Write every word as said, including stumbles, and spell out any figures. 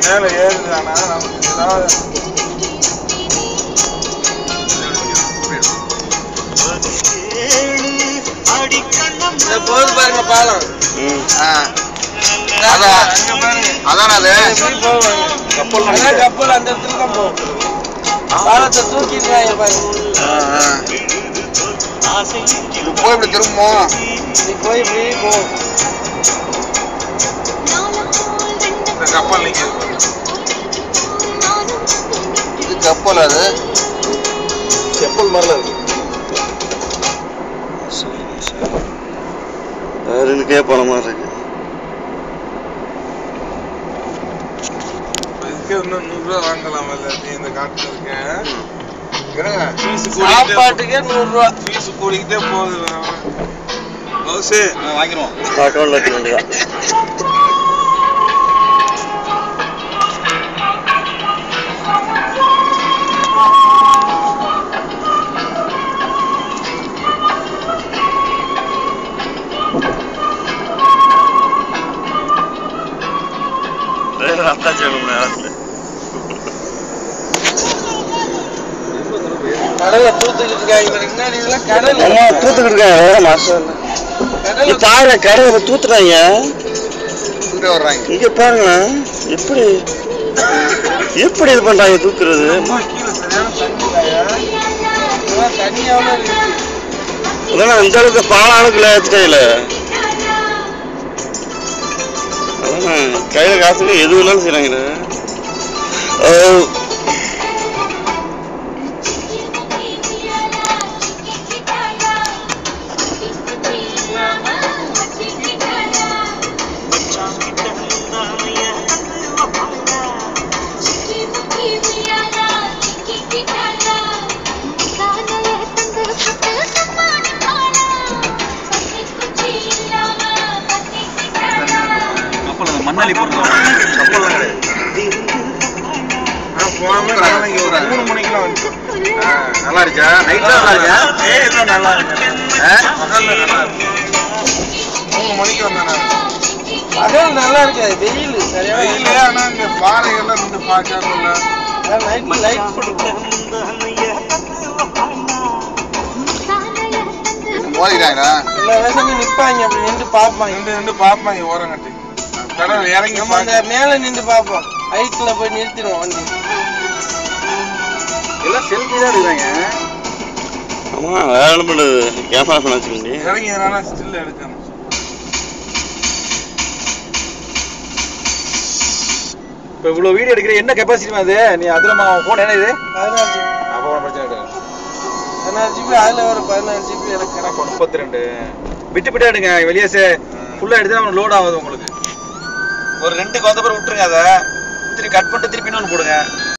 மேல ஏறுதானா நமக்கு ஏதாவது போது பாருங்க பாலம். அதான் அது கப்பல் கப்பல் அந்த இடத்துல தான் போகும். பாலத்தை தூக்கிடுறாங்க பாருங்க. போய் இப்படி திரும்பும். நீ போய் இப்படி போ. கப்பல் நிற்கிது. இது கப்பல், அது கப்பல் மாதிரில இருக்கு. ரெண்டு கேப்பான மாதிரி இருக்கு. இதுக்கு இன்னும் நூறு ரூபா வாங்கலாம் நீ இந்த காட்டுல இருக்க. சாப்பாட்டுக்கே நூறு ரூபா ஃபீஸ் கூடிக்கிட்டே போகுது. வாங்கிடுவோம். அக்கௌண்ட்ல வைக்க வேண்டியதான். கடலை தூத்துக்கிட்டு இருக்காங்க. இதெல்லாம் கடல் தூத்துக்கிட்டு இருக்காங்க. மாசம் தார கடலை தூத்துறாங்க. வர்றாங்க. இங்க பாருங்களேன் எப்படி எப்படி இது பண்றாங்க தூக்குறது. அதான் இந்த அளவுக்கு பாலானுக்குள்ள ஏத்துக்கையில கையில காசுக்கு எது வேணாலும் செய்யறாங்க. மண்ணாலி கப்பல் மூணு மணிக்கெல்லாம் வந்து நல்லா இருக்கா? நைட்ல நல்லா இருக்கா? நல்லா இருக்கு. மூணு மணிக்கு வந்தேன். பகல் நல்லா இருக்காது, வெயில் சரியா வெயில். ஆனா இந்த பாறைகள்லாம் இருந்து பார்க்கறதுல நைட் லைட் போட்டுருக்கோம். மோதிட்டாங்களா? எல்லா வேலையும் நிற்பாங்க, அப்படி நின்று பார்ப்பாங்க. நின்று நின்று பார்ப்பாங்க ஓரம் கட்டி. கடல் இறங்கி மேல நின்று பார்ப்போம். ஹைட்ல போய் நிறுத்திடுவோம் வண்டி. எல்லாம் செல்ஃபி தான் எடுக்கிறாங்க. ஆமா, வேற என்ன பண்ணுறது? கேமரா பண்ண வச்சுக்கோங்க. இறங்கினால ஸ்டில் எடுக்கணும். இப்போ இவ்வளோ வீடியோ எடுக்கிற என்ன கெப்பாசிட்டி அது? நீ அதில் ஃபோன் என்ன இது? பதினாறு ஜிபி. அப்போ ஒன்றும் பிரச்சனை கிடையாது. பதினாறு ஜிபி அதில் ஒரு பதினாறு ஜிபி எனக்கு எனக்கு முப்பத்தி ரெண்டு விட்டு விட்டு எடுங்க. வெளியே சே ஃபுல்லாக எடுத்து அவனுக்கு லோட் ஆகுது உங்களுக்கு. ஒரு ரெண்டுக்கு வந்த பிறகு விட்டுருங்க. அதை திருப்பி கட் பண்ணிட்டு திருப்பி இன்னொன்று போடுங்க.